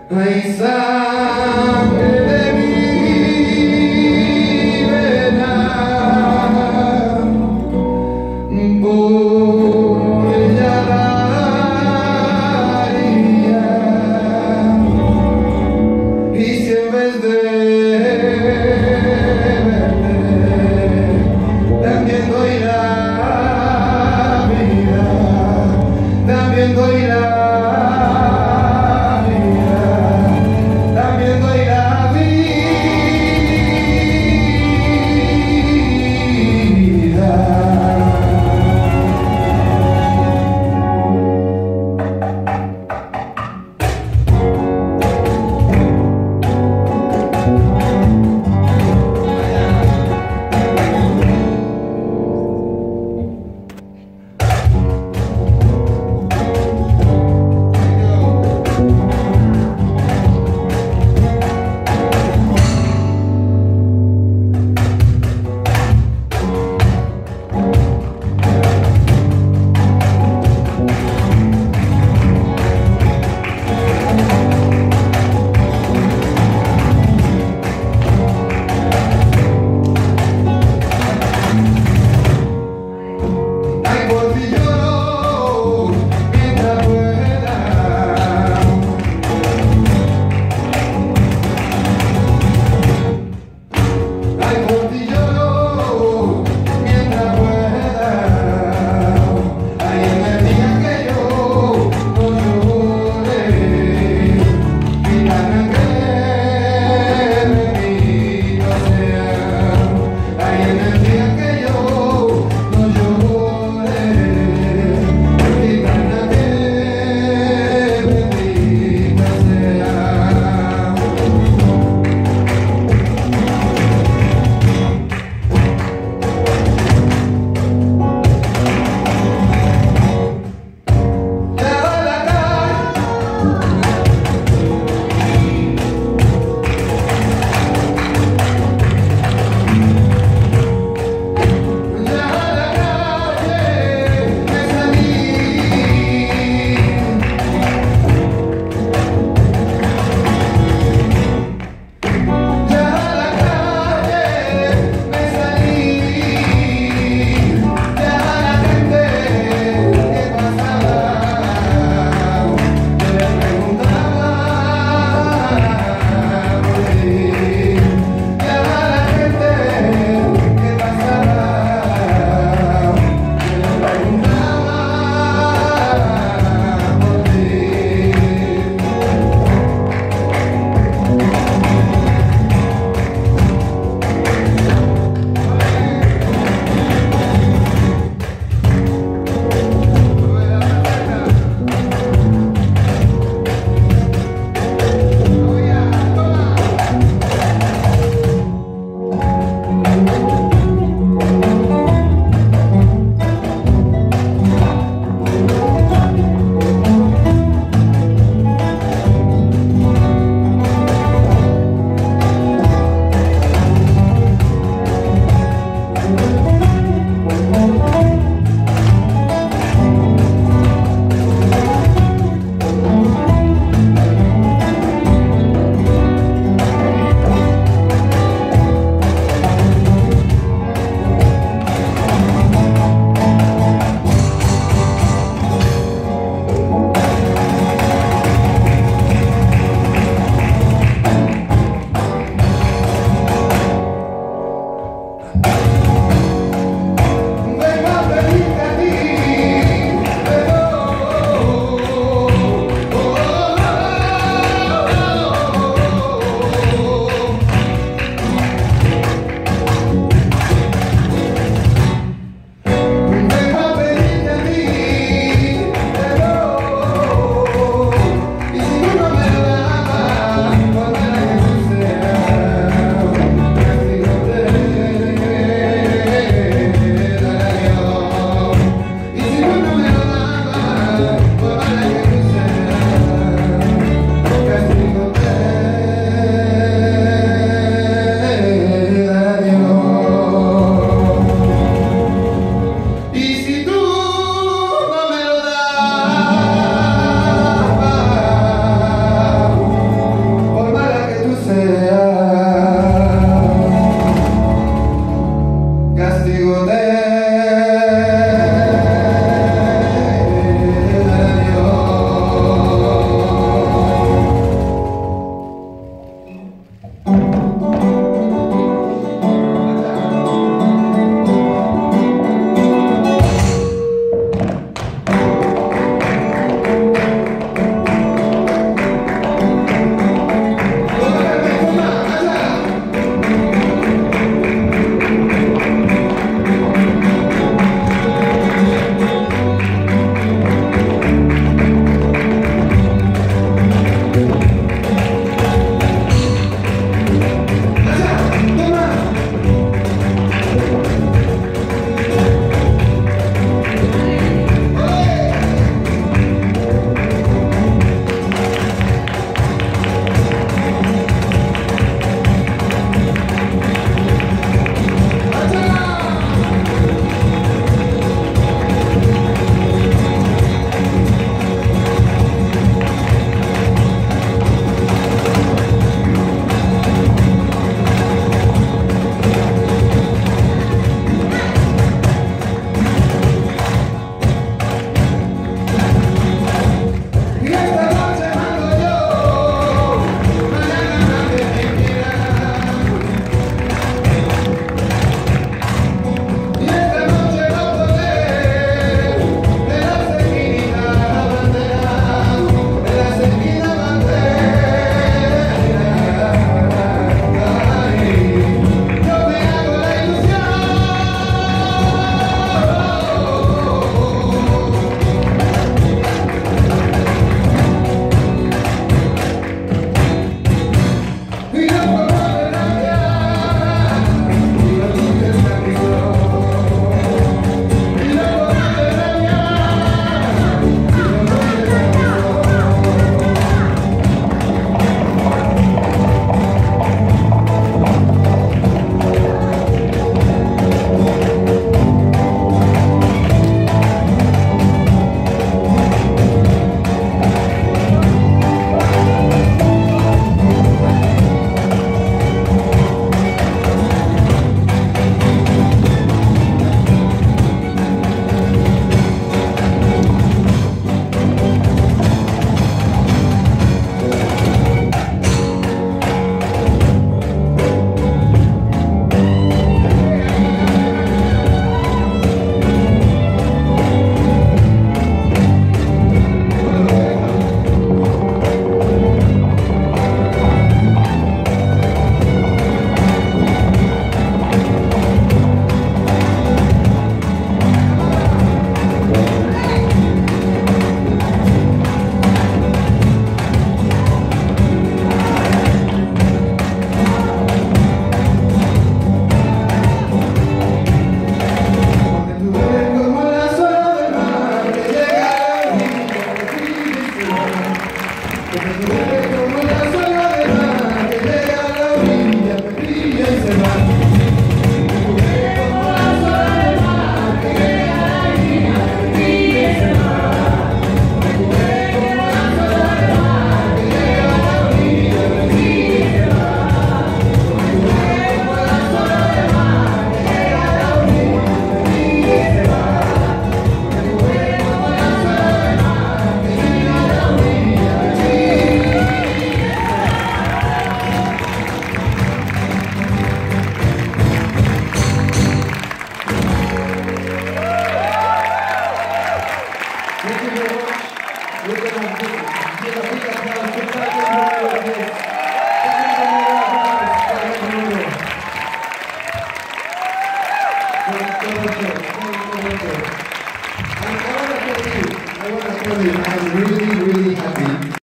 Hay sangre de mi vena, por ella daría, y si en vez de verte también doy la vida, también doy la vida, también doy la vida. como la sola de mar que llega a la orilla, me brilla y se va. Como la sola de mar que llega a la orilla, me brilla y se va. Como la sola de mar que llega a la orilla, me brilla y se va. Como la sola de mar que llega a la orilla, me brilla y se va. Thank you very much. We're going to give a big applause to Carmen Romero. Carmen Romero. I want to tell you, I'm really, really happy